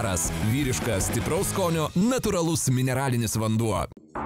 Baras – vyriškas, stipraus skonio, natūralus mineralinis vanduo.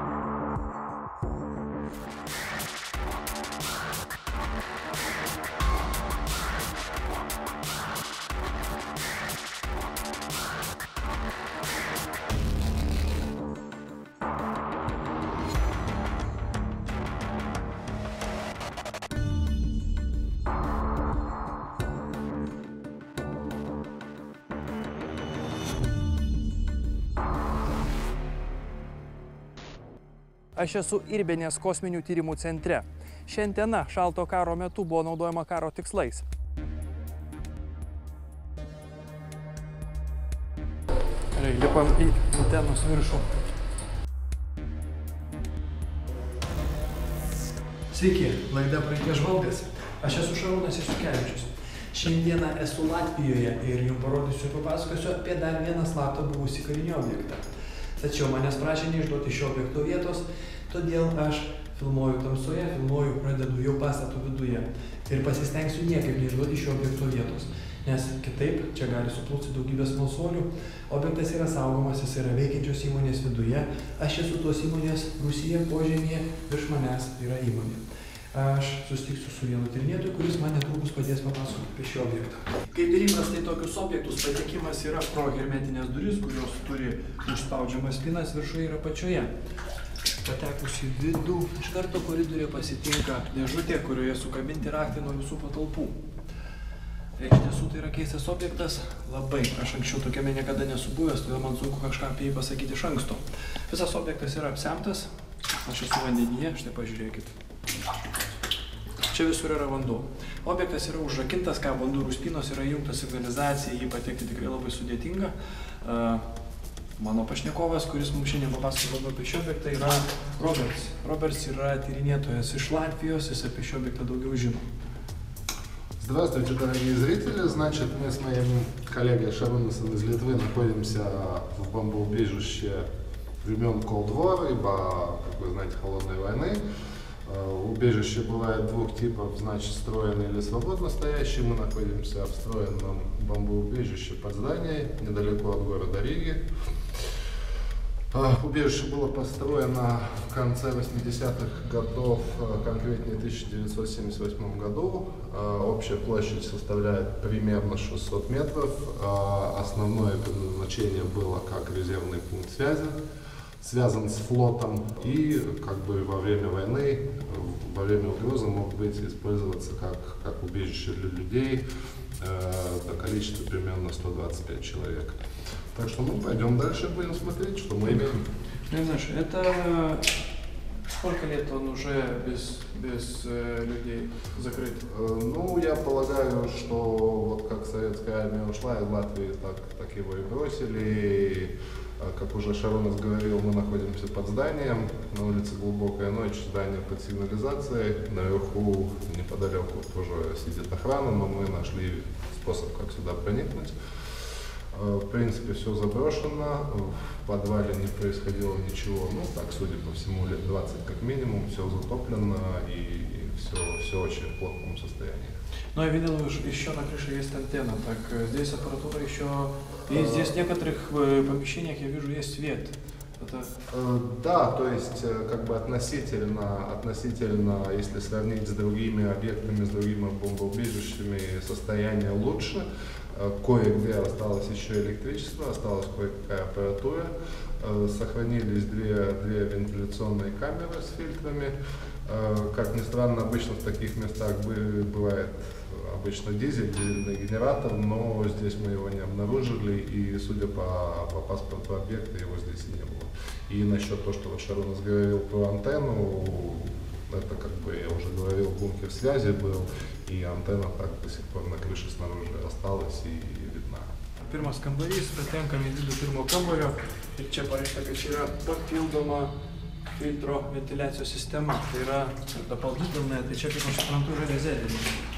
Aš esu Irbenės kosminių tyrimų centre. Ši antena šalto karo metu buvo naudojama karo tikslais. Lipam į antenos viršų. Sveiki, laida Praeities žvalgas. Aš esu Šarūnas Jasiukevičius. Šiandieną esu Latvijoje ir jums parodysiu ir papasakosiu apie dar vieną slaptą buvusį karinį objektą. Tačiau manęs prašė neišduoti šio objekto vietos, todėl aš filmuoju tamsoje, pradedu jau pastato viduje ir pasistengsiu niekaip neišduoti šio objekto vietos, nes kitaip čia gali suplūsti daugybė smalsuolių. Objektas yra saugomas, jis yra veikiančios įmonės viduje, aš esu tos įmonės rūsyje, požemyje, virš manęs yra įmonė. Aš susitiksiu su vienu tyrinėtoju, kuris man netrukus padės papasakoti apie šį objektą. Kaip ir įprastai tokius objektus, patekimas yra pro hermetinės duris, kurios turi užspaudžiamas spynas, viršuje ir apačioje. Patekus į vidų, iš karto koridoriuje pasitinka dėžutė, kurioje sukabinti raktai nuo visų patalpų. Iš tiesų tai yra keistas objektas, labai. Aš anksčiau tokiame niekada nesu buvęs, todėl man sunku kažką apie jį pasakyti iš anksto. Visas objektas yra apsemtas, aš esu vandenyje, štai pažiūrėkit. Čia visur yra vanduo. Objektas yra užrakintas, kabo durų spynos, yra įjungta signalizacija, jį patekti tikrai labai sudėtinga. Mano pašnekovas, kuris mums šiandien papasakojo apie šį objektą, yra Roberts. Roberts yra tyrinėtojas iš Латвии, jis apie šį объект daugiau žino. Здравствуйте, дорогие зрители. Значит, мы с моим коллегой Шарунасом из Литвы находимся в бомбоубежище времен Cold War, ибо, как вы знаете, холодной войны. Убежище бывает двух типов, значит, встроенное или свободно стоящее. Мы находимся в встроенном бомбоубежище под зданием, недалеко от города Риги. Убежище было построено в конце 80-х годов, конкретнее в 1978 году. Общая площадь составляет примерно 600 метров. Основное предназначение было как резервный пункт связи, связан с флотом, и как бы во время войны, во время угрозы мог быть использоваться как убежище для людей до количества примерно 125 человек. Так что мы пойдем дальше, будем смотреть, что мы имеем. Знаешь, это сколько лет он уже без людей закрыт? Ну, я полагаю, что вот как советская армия ушла из Латвии, так его и бросили. Как уже Шарунас говорил, мы находимся под зданием, на улице глубокая ночь, здание под сигнализацией, наверху неподалеку тоже сидит охрана, но мы нашли способ, как сюда проникнуть. В принципе, все заброшено, в подвале не происходило ничего, ну так, судя по всему, лет 20 как минимум, все затоплено и все очень в плохом состоянии. Но я видел, еще на крыше есть антенна, так здесь аппаратура еще, и здесь в некоторых помещениях я вижу есть свет. Это... Да, то есть как бы относительно, если сравнить с другими объектами, с другими бомбоубежищами, состояние лучше. Кое-где осталось еще электричество, осталась кое-какая аппаратура. Сохранились две вентиляционные камеры с фильтрами. Как ни странно, обычно в таких местах бывает обычно дизельный генератор, но здесь мы его не обнаружили, и судя по паспорту объекта, его здесь и не было. И насчет того, что вот Шарунас говорил про антенну, это, как бы я уже говорил, бункер связи был, и антенна так до сих пор на крыше снаружи осталась и видна. Pirmas kambarys, patenkame į vidų pirmo kambario ir čia parašyta, kad čia yra papildoma filtro ventiliacijos sistema. Tai yra doполнительная, tai čia, kaip aš suprantu, yra rezervinė.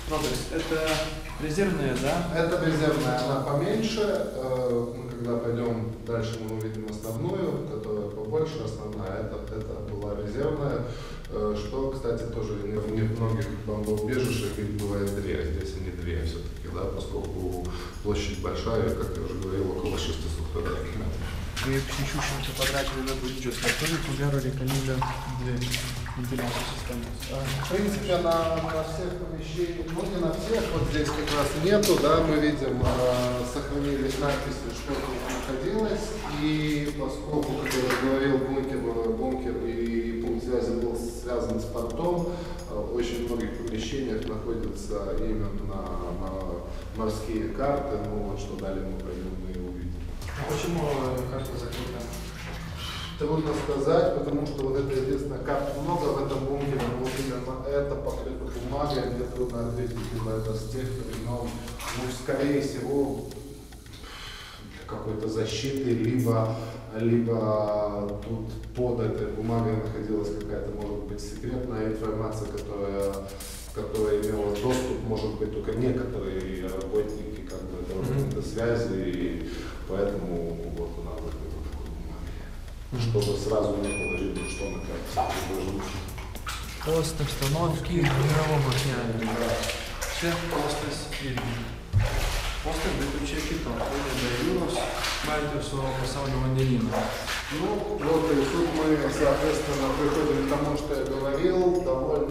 Родрис, это резервная, да? Это резервная, она поменьше. Мы когда пойдем дальше, мы увидим основную, которая побольше, основная. Это была резервная, что, кстати, тоже не в многих бомбоубежищах их бывает две. Здесь они две все-таки, да, поскольку площадь большая, как я уже говорил, около 600 квадратных метров. И психушенцы потратили на бюджет, который ударили каниля две вентиляции системы. В принципе, на всех помещениях, ну не на всех, вот здесь как раз нету, да, мы видим, сохранились надписи, что тут находилось, и поскольку, как я говорил, бункер и пункт связи был связан с портом, очень многих помещениях находятся именно на морские карты, ну вот что далее мы пойдем и увидим. А почему карта закрыта? Трудно сказать, потому что вот это единственная карта много в этом бункере, но вот именно это покрыто бумагой, мне трудно ответить, либо это с тех времен, ну, скорее всего, для какой-то защиты, либо тут под этой бумагой находилась какая-то, может быть, секретная информация, которая имела доступ, может быть, только некоторые работники, как бы, до связи, и поэтому вот она закрыта такой бумагой, чтобы сразу не было видно, что на карте изложено. Пост обстановки мирового океана. Все постас Ильин. Постер виключає кіто, коли доявилось, маєте свого посавного ванилина. Ну, вот и тут мы, соответственно, приходим к тому, что я говорил,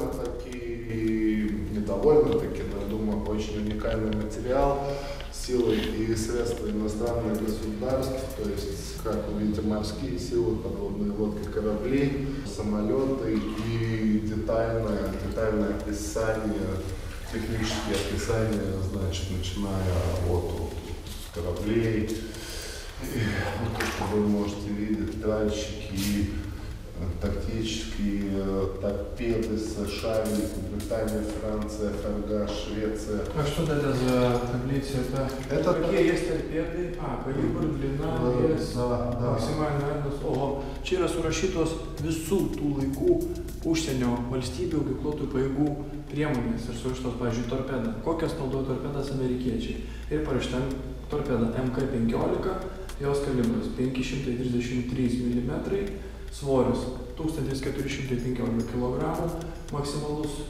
довольно-таки, но, я думаю, очень уникальный материал, силы и средства иностранных государств, то есть, как вы видите, морские силы, подводные лодки, корабли, самолеты и детальное описание, технические описания, значит, начиная от кораблей, вот то, что вы можете видеть, датчики, тактические торпеды США, Великобритания, Франция, ФРГ, Швеция. А что это за таблица? Это какие есть торпеды? Калибр, длина, вес, максимальна дальність. Ого. Через розчитувалось всю ту лайку užsienio valstybių ginkluotų pajėgų priemonės ir surašytos, pavyzdžiui, torpeda. Kokias naudoja torpedas amerikiečiai. Ir parašyta torpeda MK-15, jos kalibras 533 mm, svoris 1415 kg, maksimalus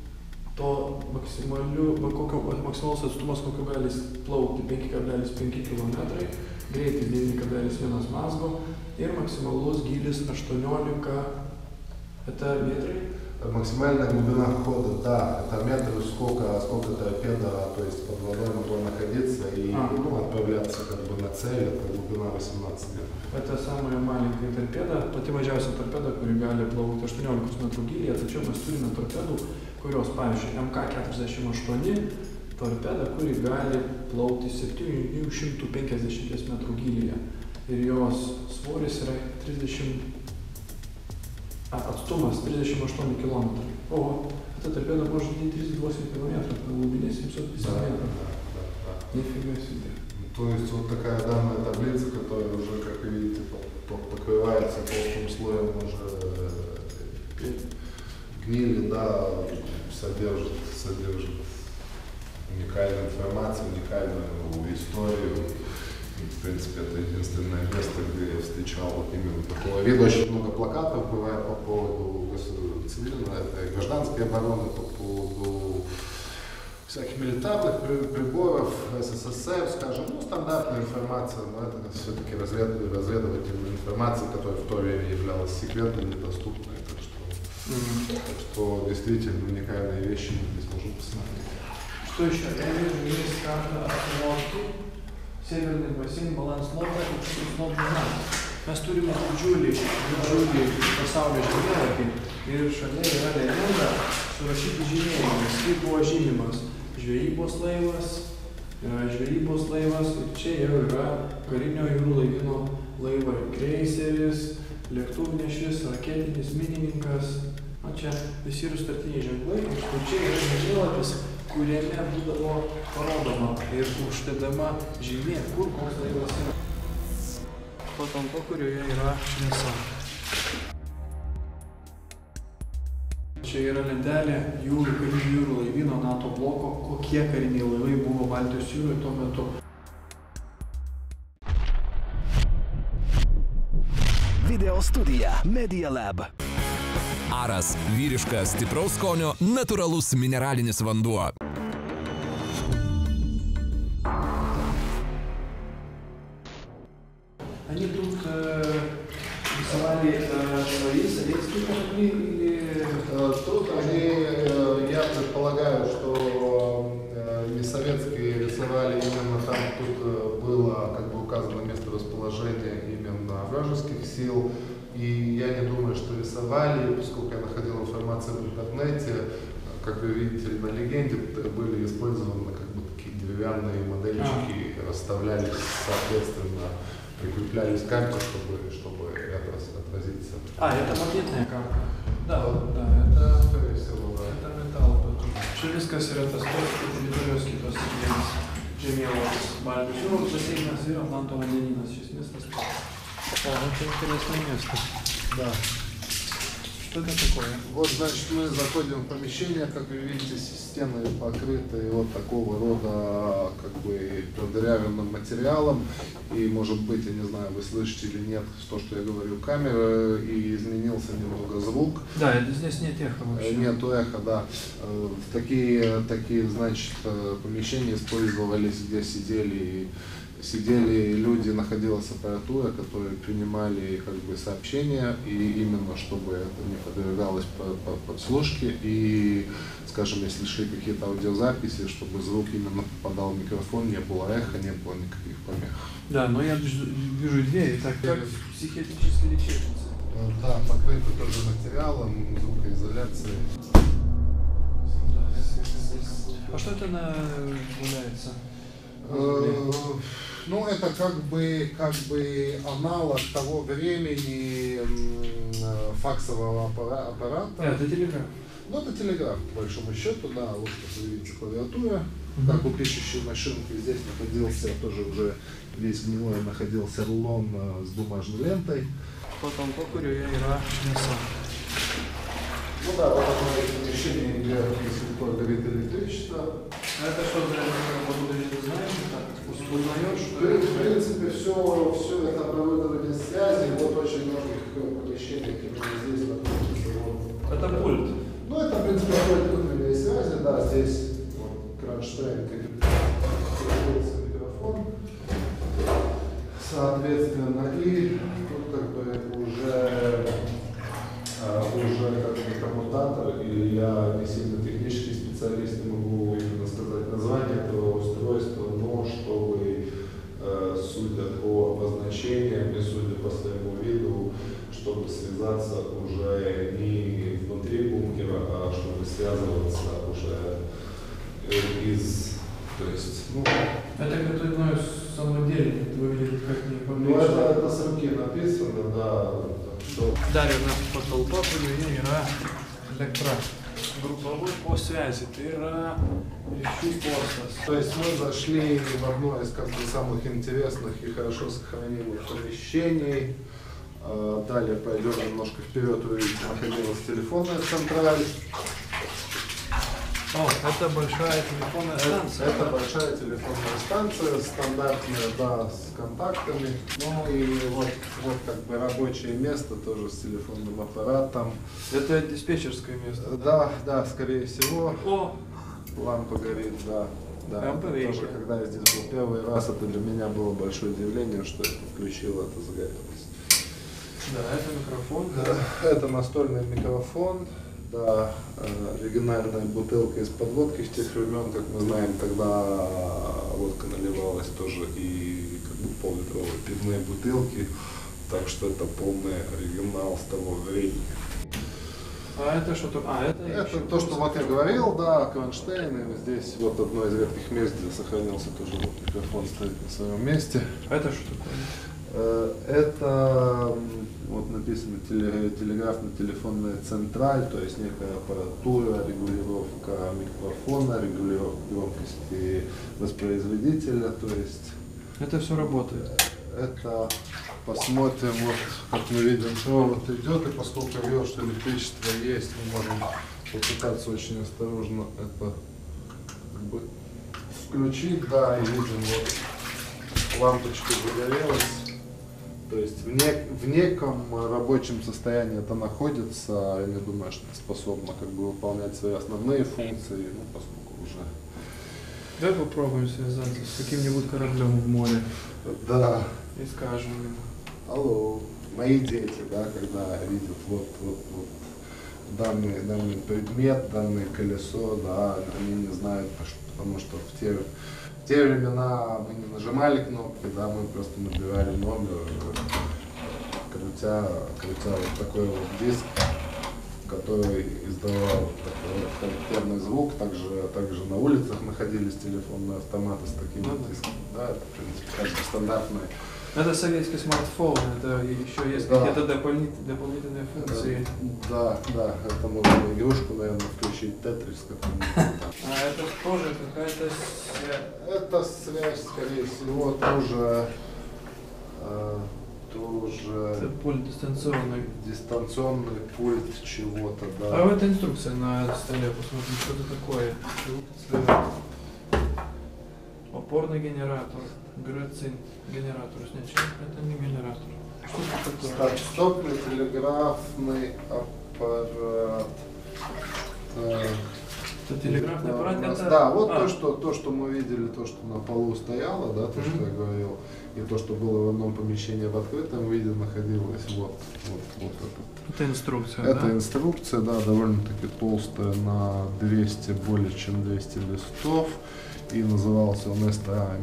atstumas, kokio gali plaukti 5,5 km, greitis 9,1 mazgo ir maksimalus gylis 18 метров. Максимальная глубина хода, да, это метры, сколько торпеда, то есть под водой могло находиться и отправляться как бы на цель, это глубина 18 метров. Это самая маленькая торпеда, pati mažiausia torpeda, kuri gali plaukti 18 metrų gylyje, tačiau mes turime torpedų, kurios, pavyzdžiui, MK-48 torpeda, kuri gali plaukti 750 metrų gylyje ir jos svoris yra atstumas 38 километра. Ого, эта торпеда может идти 38 километров на глубине 750 метров. Да. Нифига себе. То есть вот такая данная таблица, которая уже, как вы видите, покрывается толстым слоем уже гнили, да, содержит уникальную информацию, уникальную историю. В принципе, это единственное место, где я встречал вот именно такого вида. Очень много плакатов бывает по поводу цивильной и гражданской обороны, по поводу всяких милитарных приборов СССР, скажем, стандартная информация, но это все-таки разведывательная информация, которая в то время являлась секретной, недоступной. Так что действительно уникальные вещи мы здесь можем посмотреть. Что еще? Я вижу, есть карта остановки. Северный бассейн, баланс лота ir šitas lobų namas. Mes turime didžiulį pasaulio žemėlapį ir šalia yra legenda surašyti žymėjimas. Kaip buvo žymimas žvejybos laivas ir čia jau yra karinio jūrų laivyno laivai. Kreiseris, lėktuvnešis, raketinis minininkas. O čia visi yra startiniai ženklai ir čia yra žemėlapis, kuriame būdavo parodoma ir uždedama žymė, kur koks laivas yra. Patalpa, kurioje yra šviesa. Čia yra lentelė karinių jūrų laivyno NATO bloko, kokie kariniai laivai buvo Baltijos jūroje tuo metu. Video studija Media Lab. Aras – vyriškas, stipraus skonio, natūralus mineralinis vanduo. Они тут рисовали свои советские корабли или... Тут они, я предполагаю, что не советские рисовали именно там, тут было как бы указано место расположения именно вражеских сил. И я не думаю, что рисовали, поскольку я находил информацию в интернете, как вы видите на легенде, были использованы как бы такие деревянные модельчики, расставлялись соответственно, прикреплялись к карте, чтобы это отразиться. Это магнитная карта. Да, это, скорее всего, да. Это металл. Šis kas yra tas teritorijos kitos vienas žemėlapis Baltijos jūros baseinas ir Atlanto vandenynas. Šis miestas. Это интересное место. Да. Что это такое? Вот, значит, мы заходим в помещение, как вы видите, стены покрыты вот такого рода, как бы, продырявленным материалом. И, может быть, я не знаю, вы слышите или нет, то, что я говорю, камера, и изменился немного звук. Да, здесь нет эха вообще. Нету эха, да. Такие, значит, помещения использовались, где сидели люди, находилась аппаратура, которые принимали как бы сообщения, и именно чтобы это не подвергалось подслушке, и, скажем, если шли какие-то аудиозаписи, чтобы звук именно попадал в микрофон, не было эха, не было никаких помех. Да, но я вижу двери, так как в психиатрической лечебнице. Да, покрыты тоже материалом, звукоизоляцией. А что это гуляется? Ну, это как бы аналог того времени факсового аппарата. Это телеграф. Ну, это телеграф, по большому счету, да, вот как вы видите, клавиатура, как у пишущей машинки. Здесь находился тоже уже весь гнилой, находился рулон с бумажной лентой. Потом покурю я мясо. Ну да, вот это помещение, где до горит электричество. А это что за работу, ты знаешь, так узнаешь, что В принципе, все это оборудование связи, вот очень многих помещениях, которые здесь находятся. Вот. Это пульт. Ну, это, в принципе, пульт внутренней связи, да, здесь вот, кронштейн, крепится микрофон, соответственно, и тут как бы уже как бы коммутатор, и я не сильно технический специалист, не могу именно сказать название этого устройства, но чтобы, судя по обозначениям и судя по своему виду, чтобы связаться уже не внутри бункера, а чтобы связываться уже то есть, ну... Это какой-то самодельный, выглядит как не Ну, это с руки написано, да. Далі у нас по толпопою є электрогрупповой по связи. Тыра реши постас. То есть мы зашли в одно из как бы самых интересных и хорошо сохраненных помещений. Далее пойдем немножко вперед, вы видите, находилась телефонная централь. О, это большая телефонная станция. Это большая телефонная станция, стандартная, да, с контактами. Ну и вот как бы рабочее место тоже с телефонным аппаратом. Это диспетчерское место. Да, скорее всего. О! Лампа горит, да. Лампа горит. Тоже, когда я здесь был первый раз, это для меня было большое удивление, что это включило, это загорелось. Да, это микрофон. Это настольный микрофон. Да, оригинальная бутылка из-под водки с тех времен, как мы знаем, тогда водка наливалась тоже и как бы пол-литровые пивные бутылки, так что это полный оригинал с того времени. А это что-то? Это то, что вот я говорил, да, кронштейн, и здесь вот одно из редких мест, где сохранился тоже вот микрофон, стоит на своем месте. А это что такое? Это вот написано телеграфно-телефонная централь, то есть некая аппаратура, регулировка микрофона, регулировка громкости воспроизводителя, то есть... Это все работает? Это посмотрим, вот как мы видим, провод идет, и поскольку видел, что электричество есть, мы можем попытаться очень осторожно это как бы включить, да, и видим, вот лампочка загорелась. То есть в неком рабочем состоянии это находится, я не думаю, что это способно как бы выполнять свои основные функции, ну, поскольку уже... Давай попробуем связаться с каким-нибудь кораблем в море. Да. И скажем им. Алло, мои дети, да, когда видят вот данный предмет, данное колесо, да, они не знают, потому что в те времена мы не нажимали кнопки, да, мы просто набирали номер, крутя вот такой вот диск, который издавал такой вот характерный звук. Также на улицах находились телефонные автоматы с такими дисками, да, это, в принципе, как бы стандартный. Это советский смартфон, это еще есть какие-то дополнительные функции. Да, это можно игрушку, наверное, включить, Тетрис какой-нибудь. А это тоже какая-то связь? Это связь, скорее всего, тоже Это пульт дистанционный. Дистанционный пульт чего-то, да. А вот инструкция на столе, посмотрим, что это такое. Опорный генератор, грацин, генератор, это не генератор. Что это такое? Стопный телеграфный аппарат. Это телеграфный аппарат? Это... Да, вот то, что мы видели, то, что на полу стояло, да, то, что я говорил, и то, что было в одном помещении в открытом виде, находилось вот это. Это инструкция, Это да? инструкция, да, довольно-таки толстая, на 200, более чем 200 листов. И назывался он STA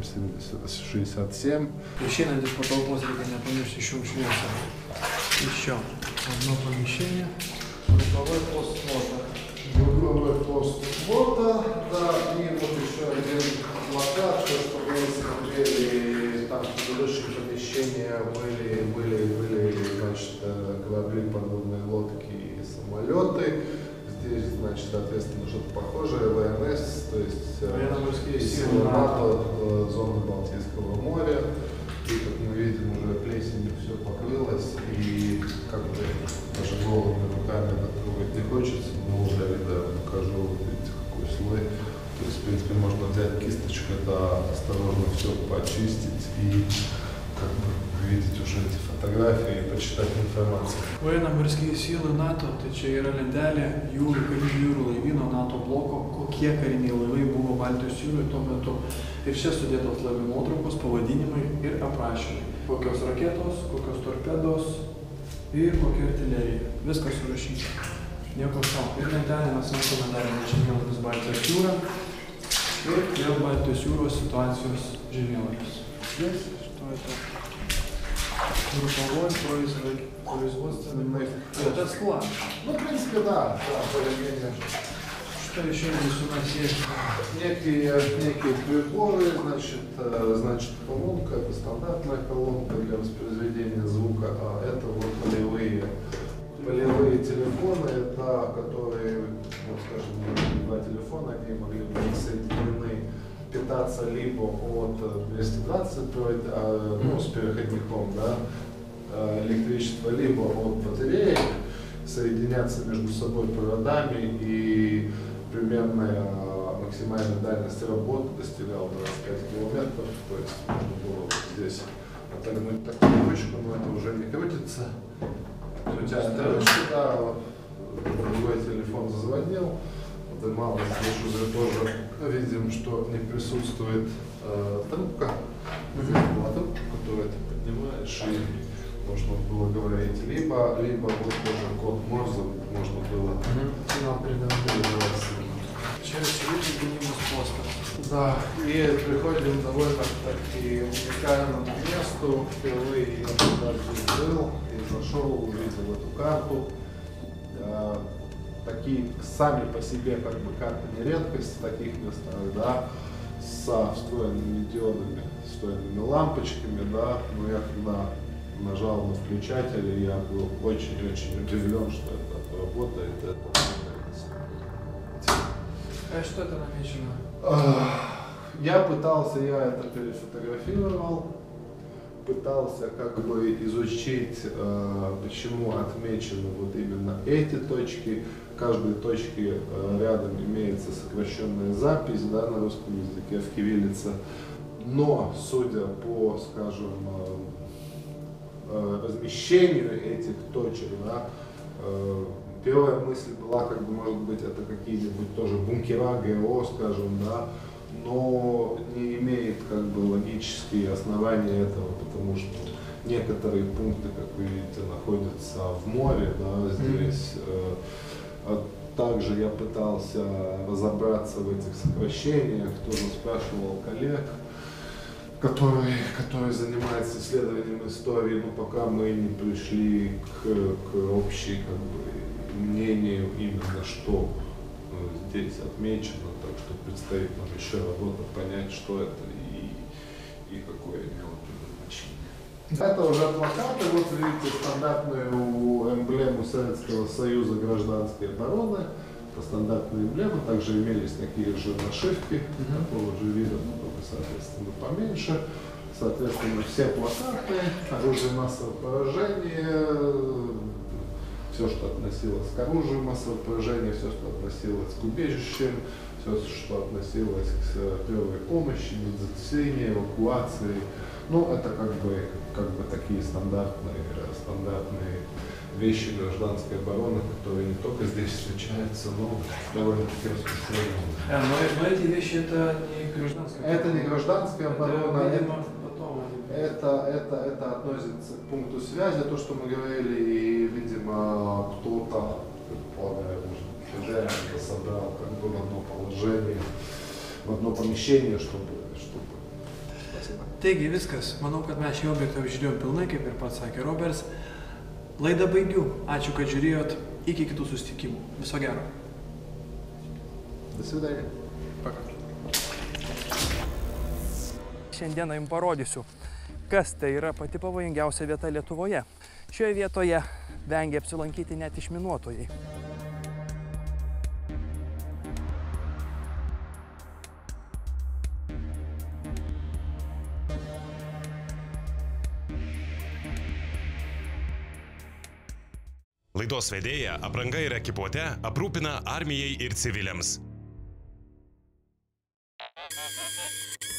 M67. Причина здесь потолок зрения, помещение шум швеца. Еще одно помещение. Групповой пост нота. Групповой пост нота, да, и вот еще один плакат, то, что мы смотрели, там в предыдущем помещении были, значит, корабли, подводные лодки и самолеты. Здесь, значит, соответственно, что-то похожее, ВНС, то есть военно-морские силы НАТО, зоны Балтийского моря. И, как мы видим, уже плесенью все покрылось, и как бы даже голыми руками трогать не хочется, но уже, да, покажу, вот видите, какой слой. То есть, в принципе, можно взять кисточкой, да, осторожно все почистить и как бы увидеть уже эти фотографии и почитать информацию. Военно-морські сили НАТО тече далі, Юру Левіно, НАТО-блоку, коkie kariniai laivai buvo Baltijos jūroje tuo metu. Ir čia sudėtos laivų nuotraukos, pavadinimai ir aprašymai. Kokios raketos, kokios torpedos ir kokia artilerija. Viskas surašyta. Nieko sau. Ir lentelė mes matome dar žemėlapis Baltijos jūra ir vėl Baltijos jūros situacijos žemėlapis. Что это? Групповой производственный. Это склад. Ну, в принципе, да, более-менее. Что еще здесь у нас есть? Некие приборы, значит, колонка, это стандартная колонка для воспроизведения звука, а это вот полевые телефоны, это которые, вот скажем, два телефона, они могли быть соединены, питаться либо от 220 с переходником, да, электричество, либо от батареи, соединяться между собой проводами, и примерная максимальная дальность работы достигала 25 километров, то есть можно было вот здесь отогнуть такую ручку, но это уже не крутится. Хотя эта ручка, да, другой телефон зазвонил, поднималась, здесь уже тоже видим, что не присутствует трубка, была трубка, которую ты поднимаешь, и можно было говорить, либо вот тоже код Морзе можно было передавать. Через очевидный способ. Да, и приходим довольно-таки уникальному месту, впервые я туда был и зашел, увидел эту карту. Такие сами по себе как бы карты не редкость в таких местах, да, со встроенными диодами, встроенными лампочками, да, но я когда нажал на включатель, я был очень-очень удивлен, что это работает. А что это намечено? Я это перефотографировал, пытался как бы изучить, почему отмечены вот именно эти точки. В каждой точке рядом имеется сокращенная запись, да, на русском языке в кириллице. Но, судя по, скажем, размещению этих точек, да, первая мысль была, как бы, может быть, это какие-нибудь тоже бункера ГО, скажем, да, но не имеет как бы логические основания этого, потому что некоторые пункты, как вы видите, находятся в море, да, здесь. Также я пытался разобраться в этих сокращениях, тоже спрашивал коллег, которые занимаются исследованием истории, но пока мы не пришли к общей как бы мнению именно что здесь отмечено, так что предстоит нам еще работать, понять, что это и какое имело предназначение. Это уже плакаты, вот видите стандартную эмблему Советского Союза гражданской обороны, это стандартная эмблема, также имелись такие же нашивки, такого же вида, но только, соответственно, поменьше. Соответственно, все плакаты, оружие массового поражения, все, что относилось к оружию массового поражения, все, что относилось к убежищам, все, что относилось к первой помощи, медицине, эвакуации. Ну, это как бы такие стандартные вещи гражданской обороны, которые не только здесь встречаются, но довольно-таки распространены. Но эти вещи это не гражданская оборона. Это не гражданская оборона. Это Это относится к пункту связи, то, что мы говорили, и, видимо, кто-то, предполагаю, может, собрал как бы в одно положение, в одно помещение, чтобы. Taigi viskas, manau, kad mes šį objektą apžiūrėjom pilnai, kaip ir pats sakė Roberts. Laidą baigiu. Ačiū, kad žiūrėjot. Iki kitų susitikimų. Viso gero. До свидания. Пока. Šiandieną jums parodysiu, kas tai yra pati pavojingiausia vieta Lietuvoje. Šioje vietoje vengia apsilankyti net išminuotojai. Laidos vedėja apranga ir ekipuote aprūpina armijai ir civiliams.